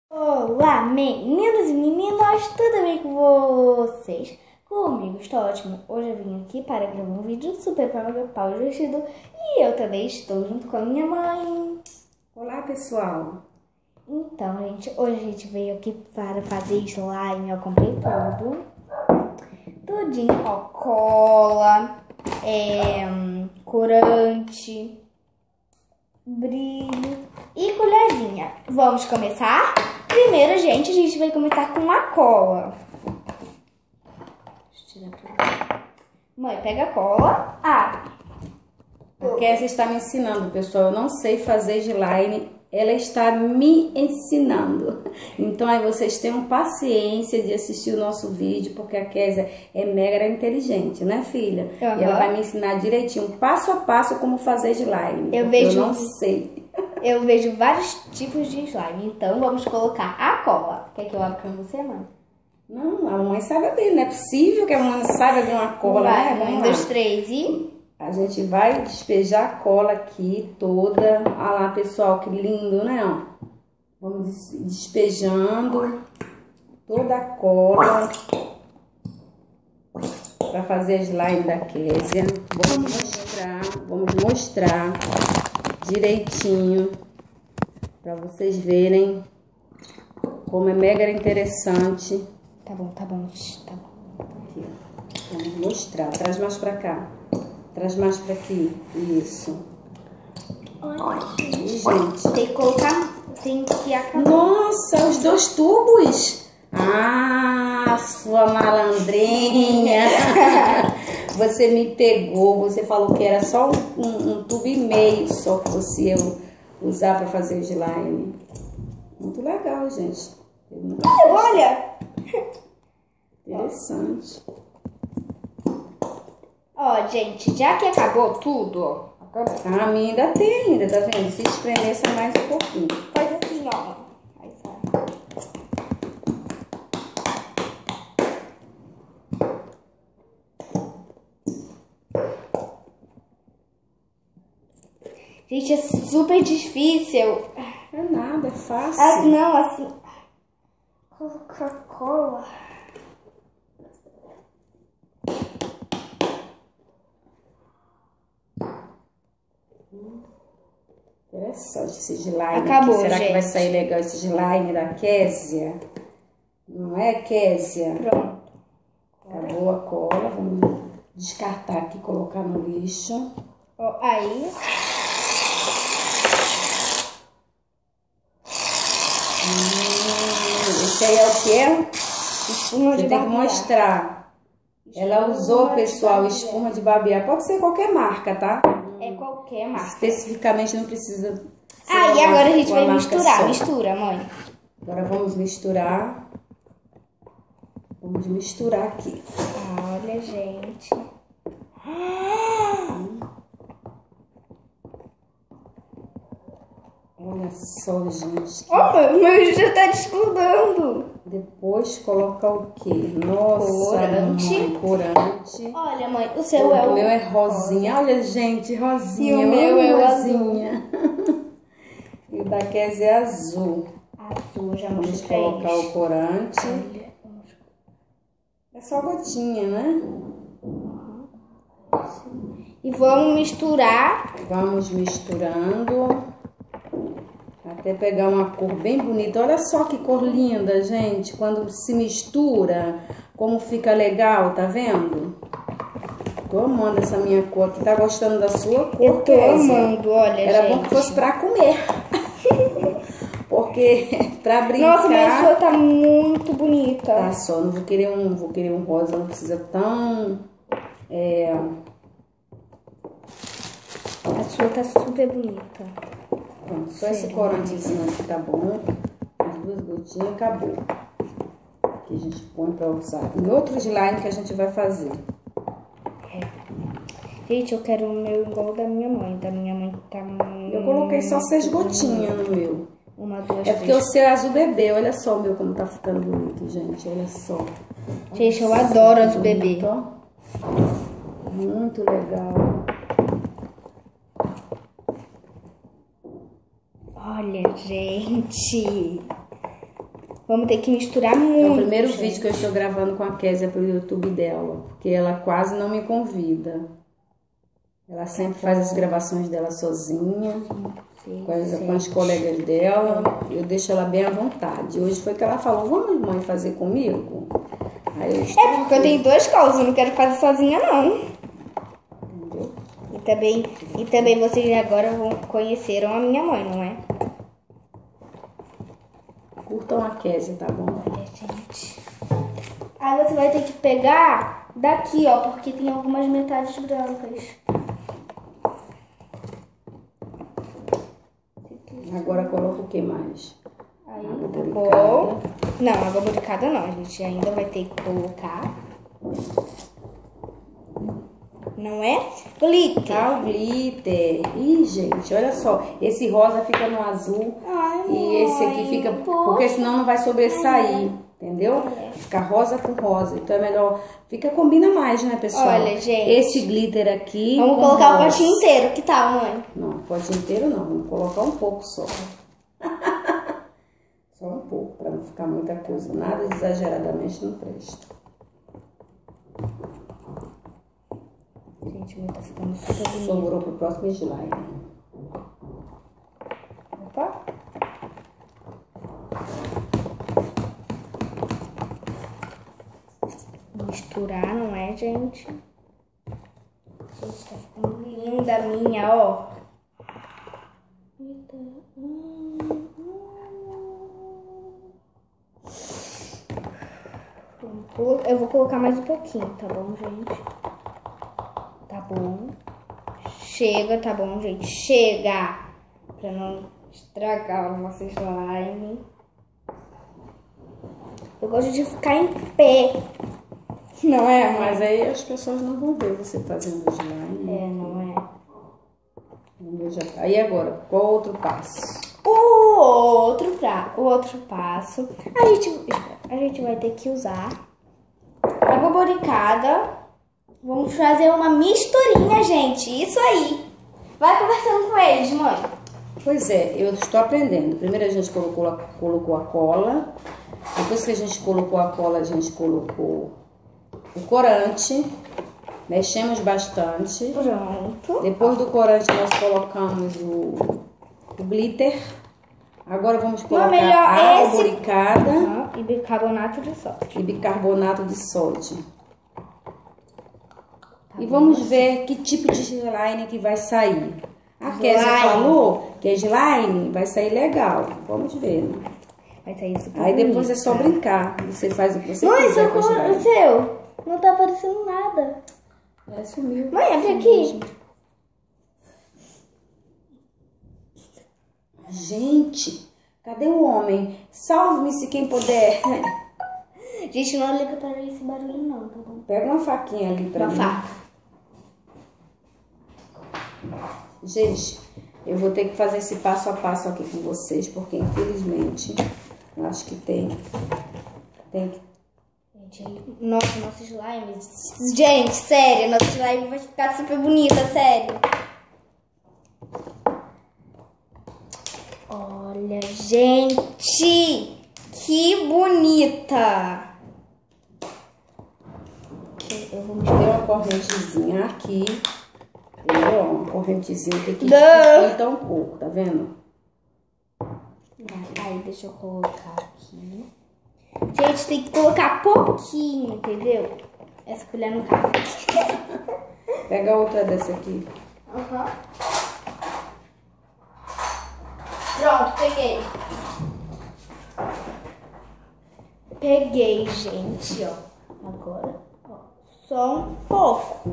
Olá, meninos e meninas, tudo bem com vocês? Comigo está ótimo. Hoje eu vim aqui para gravar um vídeo super para meu pau vestido e eu também estou junto com a minha mãe. Olá, pessoal! Então, gente, hoje a gente veio aqui para fazer slime. Eu comprei tudo. Tudinho, ó, cola, corante, brilho e colherzinha. Vamos começar? Primeiro, gente, a gente vai começar com a cola. Deixa eu tirar tudo. Mãe, pega a cola, abre. A Kézia está me ensinando, pessoal. Eu não sei fazer slime, ela está me ensinando. Então aí vocês tenham paciência de assistir o nosso vídeo, porque a Kézia é mega inteligente, né, filha? Uhum. E ela vai me ensinar direitinho, passo a passo, como fazer slime. Eu não sei. Eu vejo vários tipos de slime, então vamos colocar a cola. Quer que eu abra pra você, mãe? Não, a mamãe sabe abrir, não é possível que a mamãe saiba abrir uma cola, vai, né? 1, 2, 3 e... A gente vai despejar a cola aqui toda. Olha lá, pessoal, que lindo, né? Vamos despejando toda a cola para fazer a slime da Kézia. Vamos mostrar direitinho para vocês verem como é mega interessante. Tá bom. Aqui, vamos mostrar. Traz mais para cá. Traz mais para aqui. Isso. Olha, gente. Tem que colocar... Tem que acabar. Nossa, os 2 tubos. Ah, sua malandrinha. Você me pegou. Você falou que era só um tubo e meio só que você ia usar para fazer o slime. Muito legal, gente. Olha! Interessante. Ó, gente, já que acabou tudo, ó. A minha ainda tem, tá vendo? Se espremer só mais um pouquinho. Faz assim, ó. Aí sai. Gente, é super difícil. É nada, é fácil. Ah, não, assim. Coca-Cola. Interessante esse slime. Acabou, aqui. Será gente. que vai sair legal esse slime da Kézia? Não é, Kézia? Pronto. Acabou a cola. Vamos descartar aqui e colocar no lixo. Ó, aí. Esse aí é o quê? Espuma de Você tem que barbear. mostrar. Ela usou, pessoal, espuma de barbear. Pode ser qualquer marca, tá? É qualquer marca. Especificamente não precisa ser E agora a gente vai uma marca misturar. só. Mistura, mãe. Agora vamos misturar. Vamos misturar aqui. Olha, gente. Olha só, gente. Ó, o meu já tá desgrudando. Depois coloca o quê? Nossa, Corante. mãe, corante. Olha, mãe, o seu é O o... meu é rosinha. Olha, gente, rosinha. E o meu é o rosinha. E o da Kézia é azul. azul, já Vamos mostrei. colocar o corante. Olha. É só gotinha, né? E vamos misturar. Vamos misturando até pegar uma cor bem bonita. Olha só que cor linda, gente. Quando se mistura, como fica legal, tá vendo? Tô amando essa minha cor aqui. Tá gostando da sua cor, Eu tô Kézia? amando, olha, Era gente. bom que fosse pra comer. Porque pra brincar... Nossa, minha sua tá muito bonita. Tá só, não vou querer um rosa, não precisa tão... A sua tá super bonita. Pronto, só esse corantezinho aqui tá bom. As 2 gotinhas, acabou. Que a gente põe pra usar em outro slime que a gente vai fazer. Gente, eu quero o meu igual o da minha mãe. Da minha mãe tá muito... Eu coloquei só 6 gotinhas no meu. 1, 2, É porque 3. o seu é azul bebê. Olha só o meu como tá ficando bonito, gente. Olha só. Gente, eu adoro azul bebê. Bonito, ó. Muito legal. Olha, gente. Vamos ter que misturar muito. É o primeiro gente. vídeo que eu estou gravando com a Kézia pro YouTube dela. Porque ela quase não me convida. Ela sempre faz as gravações dela sozinha. Com as colegas dela. Eu deixo ela bem à vontade. Hoje foi que ela falou, vamos, mãe, fazer comigo? Aí eu estou porque eu tenho 2 colos, eu não quero fazer sozinha, não. Entendeu? E também vocês agora conheceram a minha mãe, não é? Curtam a Kézia, tá bom? Olha, gente. Aí você vai ter que pegar daqui, ó, porque tem algumas metades brancas. Agora coloca o que mais? Aí, Água tá boricada. bom. Não, água boricada não, a gente ainda vai ter que colocar. Não é? Glitter. Tá, o glitter. Ih, gente, olha só. Esse rosa fica no azul. Ai, E esse aqui fica... Porque senão não vai sobressair. Entendeu? Fica rosa com rosa. Então é melhor... Combina mais, né, pessoal? Olha, gente. Esse glitter aqui... Vamos com colocar rosa. o potinho inteiro, que tal, mãe? Não, o potinho inteiro não. Vamos colocar um pouco só. Só um pouco, pra não ficar muita coisa. Nada exageradamente não presta. Gente, o meu tá ficando super bonito. Sobrou pro próximo slime. Opa. Misturar, não é, gente? Gente, tá ficando linda a minha, ó. Eu vou colocar mais um pouquinho, tá bom, gente? Tá bom. Chega, tá bom, gente? Chega! Pra não estragar o nosso slime. Eu gosto de ficar em pé. Não é, mãe? Mas aí as pessoas não vão ver você fazendo slime. É, não é? Aí agora, qual outro passo? O outro passo, a gente vai ter que usar água boricada. Vamos fazer uma misturinha, gente. Isso aí. Vai conversando com eles, mãe. Pois é, eu estou aprendendo. Primeiro a gente colocou a cola. Depois que a gente colocou a cola, a gente colocou o corante. Mexemos bastante. Pronto. Depois do corante nós colocamos o glitter. Agora vamos colocar água boricada E bicarbonato de sódio. e bicarbonato de sódio. E vamos ver que tipo de slime que vai sair. A Kézia falou que a slime vai sair legal. Vamos ver. Né? Vai sair super Aí depois bonito, é só tá? brincar. Você faz o que você Mãe, quiser com a o slime. seu não tá aparecendo nada. É, sumiu. Mãe, abre aqui. Gente, cadê o homem? Salve-me se quem puder. Gente, não liga para esse barulho não, tá bom? Pega uma faquinha ali pra Uma mim. faca. Gente, eu vou ter que fazer esse passo a passo aqui com vocês, porque infelizmente eu acho que tem que... Gente, nosso slime... Gente, sério, nosso slime vai ficar super bonita, sério. Olha, gente, que bonita. Eu vou Tem uma correntezinha aqui. Entendeu? Uma correntezinha que aqui então um pouco, tá vendo? Aí, deixa eu colocar aqui. Gente, tem que colocar pouquinho, entendeu? Essa colher não cabe. Pega outra dessa aqui. Uhum. Pronto, peguei. Peguei, gente, ó. Agora, ó, só um pouco.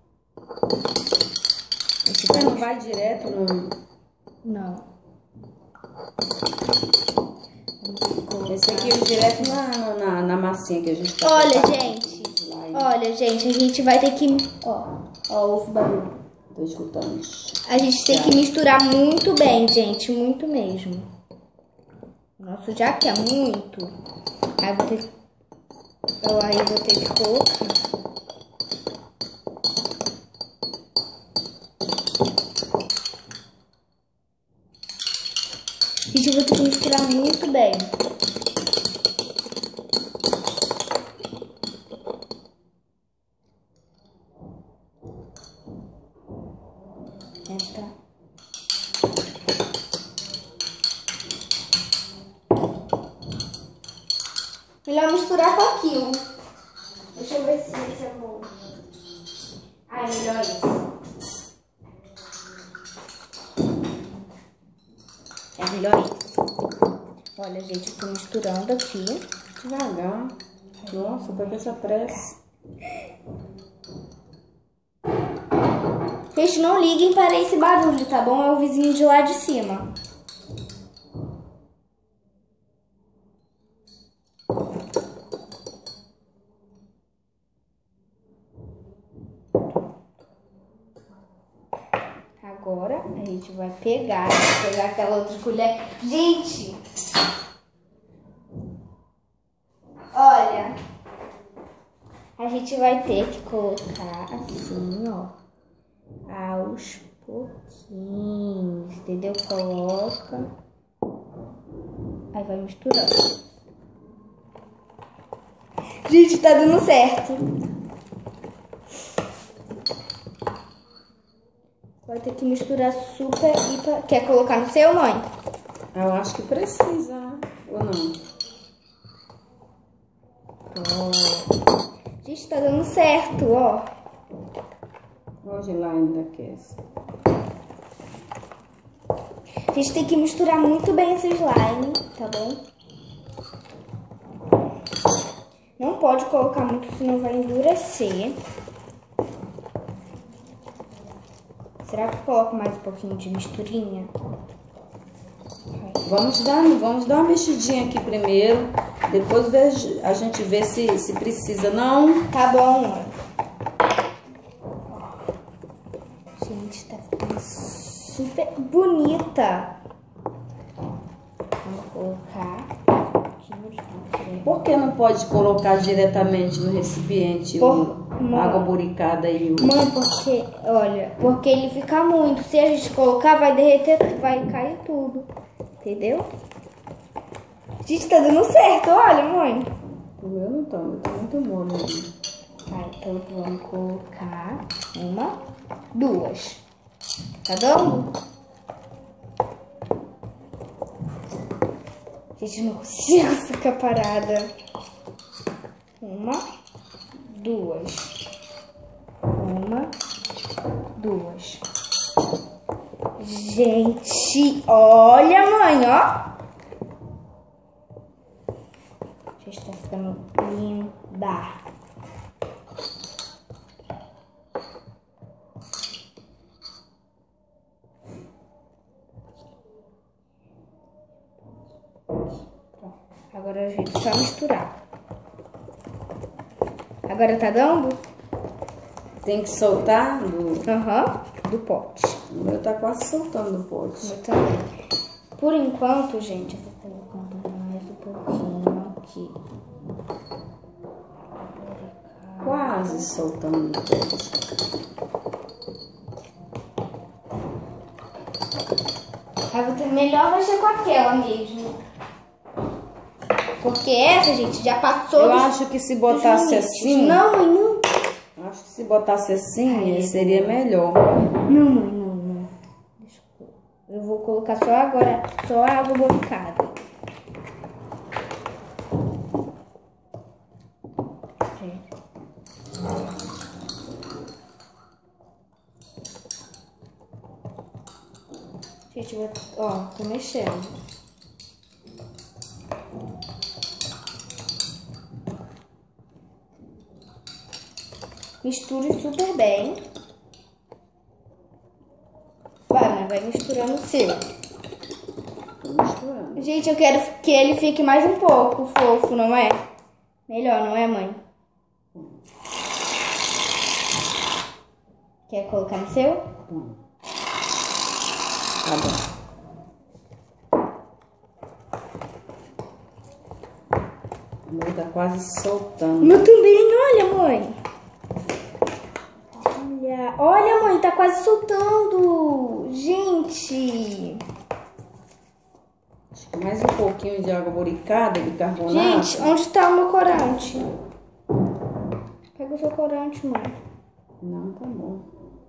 Você não vai direto no... Não. Esse aqui é direto na massinha que a gente tá Olha, preparando. gente. Olha, gente, a gente vai ter que... Ó, o barulho. Tô escutando. A gente tem que misturar muito bem, gente. Muito mesmo. Nossa, já que é muito. Aí eu vou ter que colocar. Gente, eu vou ter que misturar muito bem. Melhor misturar com aquilo. Deixa eu ver se esse é bom. Ah, é melhor isso. É melhor isso. Olha, gente, eu tô misturando aqui. Devagar. Nossa, pra que essa pressa? Gente, não liguem para esse barulho, tá bom? É o vizinho de lá de cima. Agora a gente vai pegar aquela outra colher. Gente! Olha, a gente vai ter que colocar assim, ó, aos pouquinhos, entendeu? Coloca, aí vai misturando. Gente, tá dando certo. Vai ter que misturar super e... Quer colocar no seu, mãe? Eu acho que precisa, ou não? Ó. Gente, tá dando certo, ó. Hoje lá ainda aquece. A gente tem que misturar muito bem esse slime, tá bom? Não pode colocar muito, senão vai endurecer. Será que eu coloco mais um pouquinho de misturinha? Vamos dar uma mexidinha aqui primeiro. Depois a gente vê se precisa, não? Tá bom. Gente, tá ficando super bonita. Vamos colocar aqui no fundo. Por que não pode colocar diretamente no recipiente a água buricada e o... Mãe, porque, olha, porque ele fica muito. Se a gente colocar, vai derreter, vai cair tudo. Entendeu? Gente, tá dando certo, olha, mãe. O meu não tá, o meu tá muito mole ainda. Tá, então vamos colocar uma, duas. Tá dando? Gente, eu não consigo ficar parada. Uma, duas. Uma, duas. Gente, olha, mãe, ó. Gente, tá ficando linda. Agora a gente só misturar. Agora tá dando? Tem que soltar do... Aham, do pote. O meu tá quase soltando do O pote. meu também. Por enquanto, gente, eu vou colocando mais um pouquinho aqui. Quase soltando do pote. Melhor vai ser com aquela mesmo. Porque essa, gente, já passou. Eu acho que se botasse assim... Não, mãe, não. Acho que se botasse assim, seria melhor. Não, mãe, não. Deixa eu vou colocar só agora, só a água borricada. Gente, ó, tô mexendo. Misture super bem. Vai misturando o seu. Tô misturando. Gente, eu quero que ele fique mais um pouco fofo, não é? Melhor, não é, mãe? Quer colocar no seu? Tá bom. O meu tá quase soltando. O meu também, olha, mãe. Olha, mãe, tá quase soltando. Gente. Acho que mais um pouquinho de água boricada, bicarbonato. Gente, onde tá o meu corante? Pega o seu corante, mãe. Não, tá bom.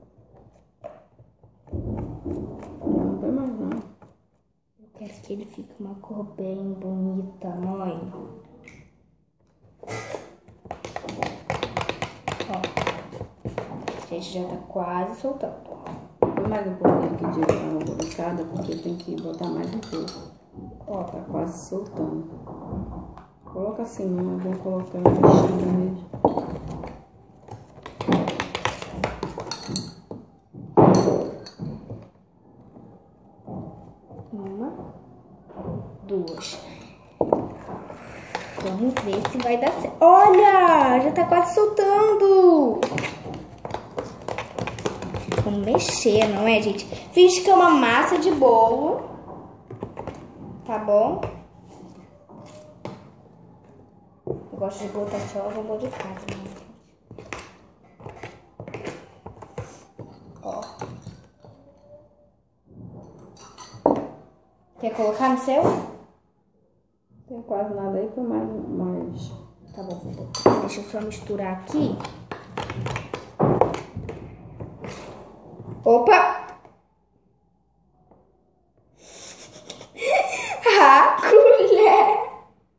Não tem mais não. Eu quero que ele fique uma cor bem bonita, mãe. Ó. Gente, já tá quase soltando. Põe mais um pouquinho aqui de água boricada, porque tem que botar mais um pouco. Ó, tá quase soltando. Coloca assim, não é bom colocar na bexiga mesmo. Uma, duas. Vamos ver se vai dar certo. Olha, já tá quase soltando. Vamos mexer, não é, gente? Finge que é uma massa de bolo. Tá bom? Eu gosto de botar só o bolo de casa, né? Ó. Quer colocar no seu? Tem quase nada aí, foi mais. Tá bom, vou botar. Deixa eu só misturar aqui. Opa! A colher!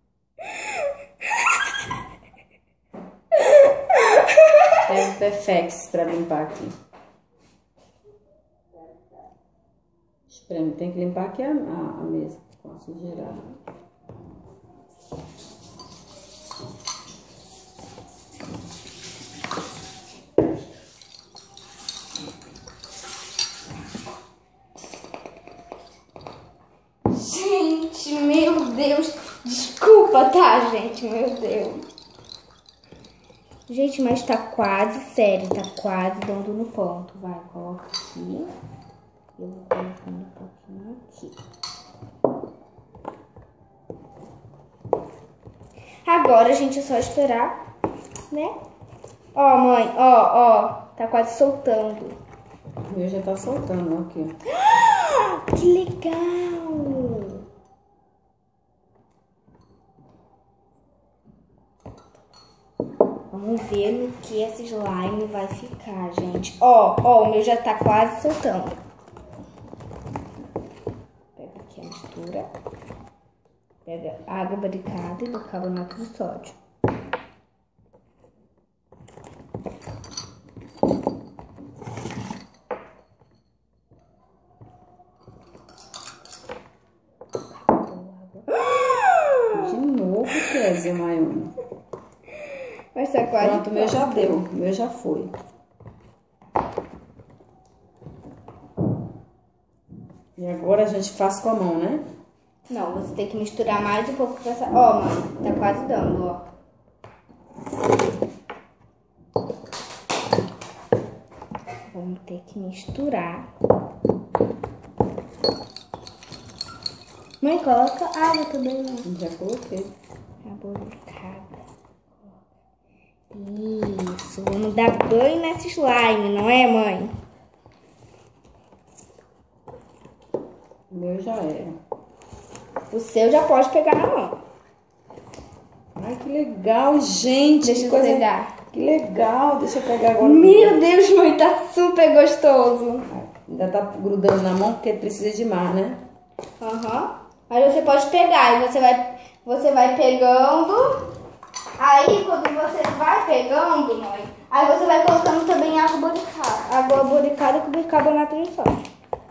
Pega o Perfex pra limpar aqui. Espreme, tem que limpar aqui a mesa com a sujeirada. Gente, meu Deus. Desculpa, tá, gente? Meu Deus. Gente, mas tá quase sério. Tá quase dando no ponto. Vai, coloca aqui. Eu vou colocando um pouquinho aqui. Agora, gente, é só esperar, né? Ó, mãe, ó. Tá quase soltando. O meu já tá soltando, ó, aqui. Que legal! Vamos ver no que esse slime vai ficar, gente. Ó, o meu já tá quase soltando. Pega aqui a mistura. Pega água barricada e bicarbonato de sódio. Kézia, Maiona. Mas tá quase. Pronto, o meu já deu. O meu já foi. E agora a gente faz com a mão, né? Não, você tem que misturar mais um pouco com essa. Ó, mãe, tá quase dando, ó. Vamos ter que misturar. Mãe, coloca água também, né? Já coloquei. Boricada. Isso, vamos dar banho nesse slime, não é, mãe? O meu já era. O seu já pode pegar na mão. Ai, que legal, gente. Deixa eu pegar. Que legal, deixa eu pegar agora. Meu Deus, mãe, tá super gostoso. Ainda tá grudando na mão porque precisa de mais, né? Aham. Mas você pode pegar e você vai pegando. Aí quando você vai pegando, mãe, aí você vai colocando também água boricada. Água boricada com bicarbonato de sódio.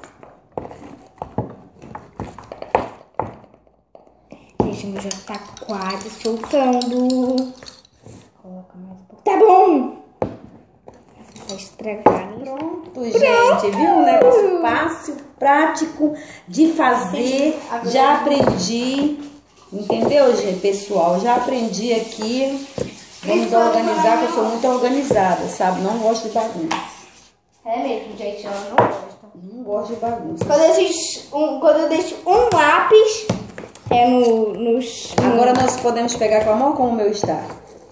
Gente, o meu já tá quase soltando. Coloca mais um pouco. Tá bom! Vai estragar, né? Pronto, gente, viu? Um negócio fácil, prático de fazer. Já aprendi. Entendeu, gente, pessoal? Já aprendi aqui. Vamos organizar, que eu sou muito organizada, sabe? Não gosto de bagunça. É mesmo, gente, ela não gosta. Não gosto de bagunça. Quando eu deixo um lápis, é nos... Agora nós podemos pegar com a mão como o meu está.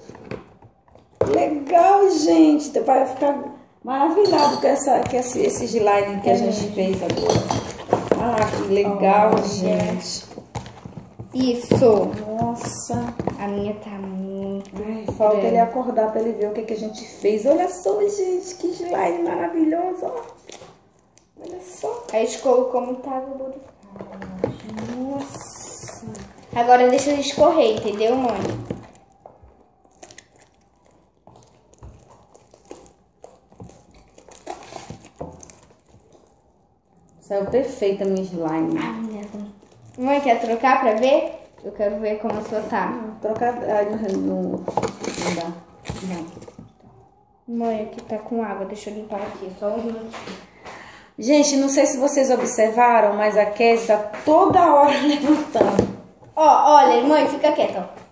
Legal, gente. Vai ficar maravilhado com esse slime que a gente fez agora. Ah, que legal, gente. Isso. Nossa. A minha tá muito... Ai, falta ele acordar pra ele ver o que a gente fez. Olha só, gente, que slime maravilhoso, ó. Olha só. Aí a gente colocou muita água boricada. Nossa. Agora deixa ele escorrer, entendeu, mãe? Saiu perfeita a minha slime. Ai, minha Deus. Mãe, quer trocar pra ver? Eu quero ver como a sua tá. Trocar... Não dá. Não. Mãe, aqui tá com água. Deixa eu limpar aqui. Só um minutinho. Gente, não sei se vocês observaram, mas a Kézia tá toda hora levantando. Ó, olha, mãe, fica quieta, ó.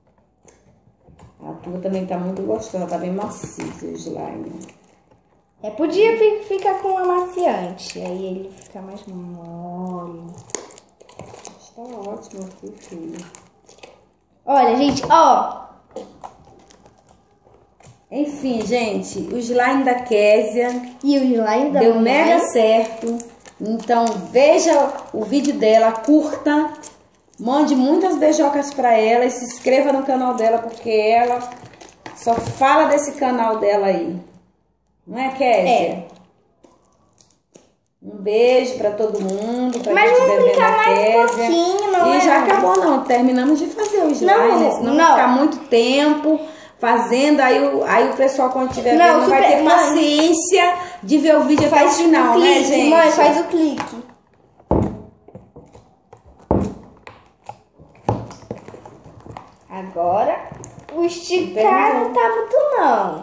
A tua também tá muito gostosa, tá bem macia o slime. Podia ficar com amaciante, aí ele fica mais mole. Está ótimo aqui, filho. Olha, gente, ó. Enfim, gente, o slime da Kézia E o slime da deu mamãe? mega certo. Então, veja o vídeo dela, curta. Mande muitas beijocas pra ela e se inscreva no canal dela, porque ela só fala desse canal dela aí. Não é, Kézia? É. Um beijo pra todo mundo. Pra Mas gente vamos beber brincar na mais um Kézia. pouquinho, não E é? já acabou, não. Terminamos de fazer o slime, Não, né? Senão não. vai ficar muito tempo fazendo. Aí o pessoal, quando estiver Não, vendo, não vai super- ter mãe. paciência de ver o vídeo até o final, o né, clique, gente? mãe, faz o clique. Agora, o esticar não tá muito, não.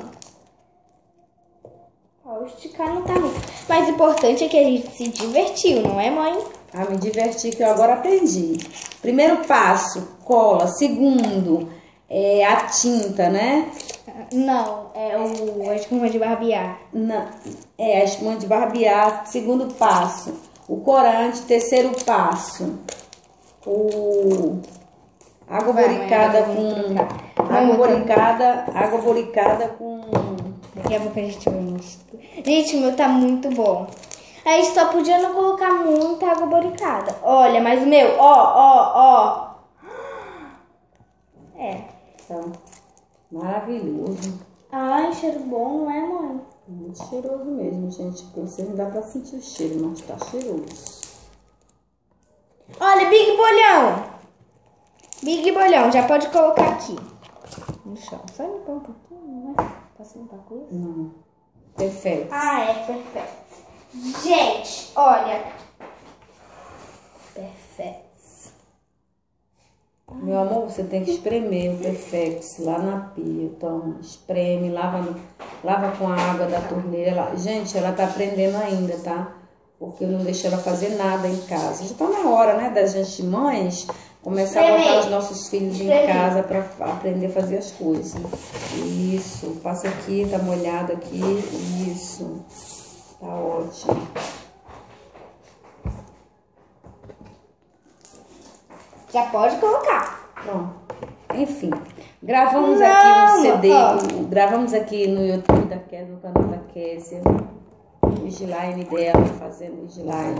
Ó, o esticar não tá muito. Mas o importante é que a gente se divertiu, não é, mãe? Ah, me diverti que eu agora aprendi. Primeiro passo, cola. Segundo, a tinta, né? Não, é a espuma de barbear. A espuma de barbear. Segundo passo, o corante. Terceiro passo, água boricada com... Água boricada com... Daqui a pouco a gente vai mostrar. Gente, o meu tá muito bom. Aí só podia não colocar muita água boricada. Olha, mas o meu, ó. É. Então, maravilhoso. Ai, cheiro bom, não é, mãe? Muito cheiroso mesmo, gente. Porque você não dá pra sentir o cheiro, mas tá cheiroso. Olha, Big Bolhão. Big Bolhão, já pode colocar aqui. No chão. Só limpar um pouquinho, não é? Posso limpar com isso? Não. Perfeito. Ah, é perfeito. Gente, olha. Perfeito. Meu amor, você tem que espremer o Perfex lá na pia. Toma, espreme, lava com a água da torneira. Gente, ela tá aprendendo ainda, tá? Porque eu não deixo ela fazer nada em casa. Já tá na hora, né, da gente, mães, começar a botar os nossos filhos em casa pra aprender a fazer as coisas. Isso, passa aqui, tá molhado aqui. Isso, tá ótimo. Já pode colocar. Pronto. Enfim, gravamos aqui no CD, gravamos aqui no YouTube da Kézia, no canal da Kézia, o slime dela, fazendo o slime.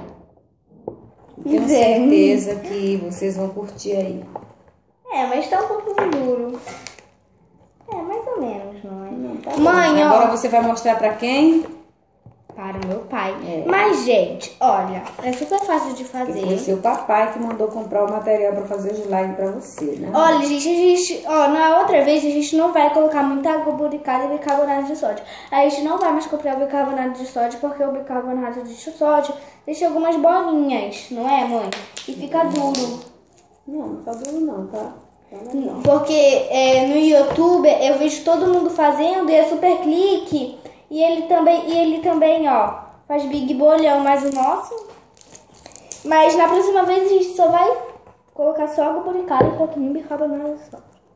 Tenho certeza que vocês vão curtir aí. Mas tá um pouquinho duro. Mais ou menos, não é? Não, tá Mãe, bom. ó. Agora você vai mostrar pra quem? Para o meu pai. Mas, gente, olha, é super fácil de fazer. Foi seu papai que mandou comprar o material pra fazer o slime pra você, né? Olha, gente, na outra vez a gente não vai colocar muita água boricada e bicarbonato de sódio. A gente não vai mais comprar o bicarbonato de sódio porque o bicarbonato de sódio deixa algumas bolinhas, não é, mãe? E fica duro. Não tá duro não, tá? Porque no YouTube eu vejo todo mundo fazendo e é super clique. E ele também, ó, faz Big Bolhão, mas o nosso... Mas na próxima vez a gente só vai colocar só água boricada e um pouquinho de bicarbonato só.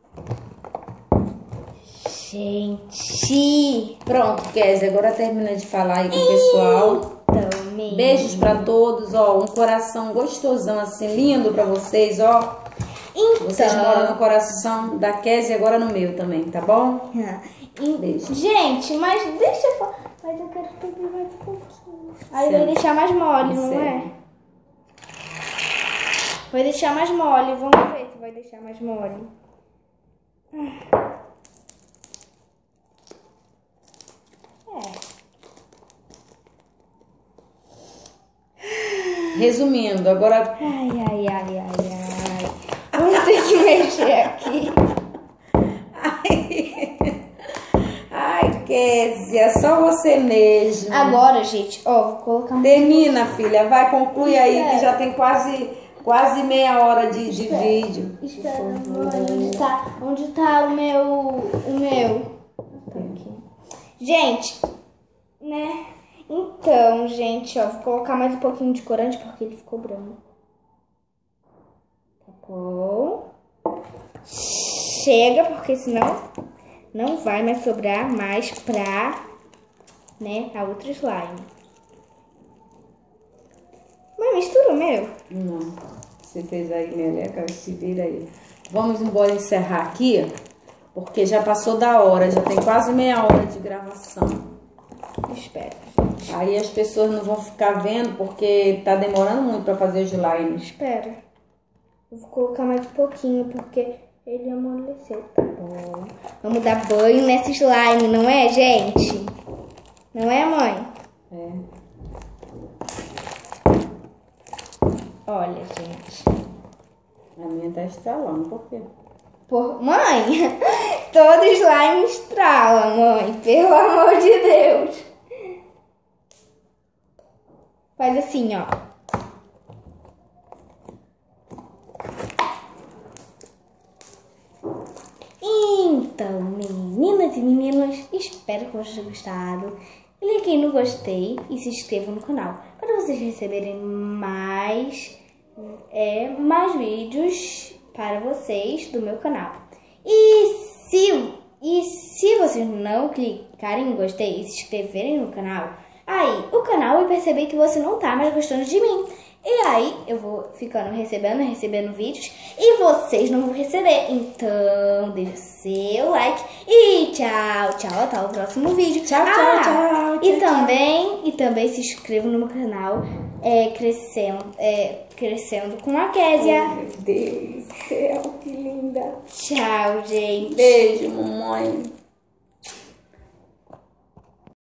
Gente! Pronto, Kézia, agora termina de falar aí com o pessoal. Então, Beijos pra todos, ó, um coração gostosão assim, lindo pra vocês, ó. Vocês moram no coração da Kézia e agora no meu também, tá bom? Beijo. Gente, mas deixa eu falar. Mas eu quero fazer mais um pouquinho. Aí vai deixar mais mole, não é? Vai deixar mais mole. Vamos ver se vai deixar mais mole. Resumindo, agora... Ai. Vamos ter que mexer aqui. Ai, Kézia. Kézia, é só você mesmo. Agora, gente, ó, vou colocar um... Termina, filha. Vai, conclui aí, que já tem quase meia hora de vídeo. Espera, mãe, onde tá o meu? Tá aqui. Gente, né? Então, gente, ó, vou colocar mais um pouquinho de corante porque ele ficou branco. Tá bom? Chega, porque senão não vai mais sobrar mais pra, né, a outra slime. Mãe, mistura o meu? Não, você fez aí, meleca, se vira aí. Vamos embora encerrar aqui, porque já passou da hora, já tem quase meia hora de gravação. Espera. Aí as pessoas não vão ficar vendo, porque tá demorando muito pra fazer o slime. Espera. Eu vou colocar mais um pouquinho, porque ele amoleceu. Tá bom. Vamos dar banho nesse slime, não é, gente? Não é, mãe? É. Olha, gente. A minha tá estralando, por quê? Mãe, todo slime estrala, mãe. Pelo amor de Deus. Faz assim, ó. Então, meninas e meninos, espero que vocês tenham gostado. Cliquem no gostei e se inscrevam no canal para vocês receberem mais vídeos para vocês do meu canal. E se vocês não clicarem em gostei e se inscreverem no canal, aí o canal vai perceber que você não tá mais gostando de mim. E aí eu vou ficando recebendo vídeos e vocês não vão receber. Então deixa seu like e tchau, até o próximo vídeo. Tchau. E também se inscreva no meu canal Crescendo com a Kézia. Oh, meu Deus do céu, que linda. Tchau, gente. Beijo, mamãe.